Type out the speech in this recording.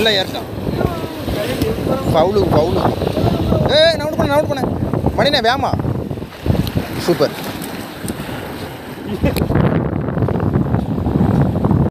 நல்லா ஏறிட்டான். பவுலு நவுட் பண்ண மணினே வேமா. சூப்பர்.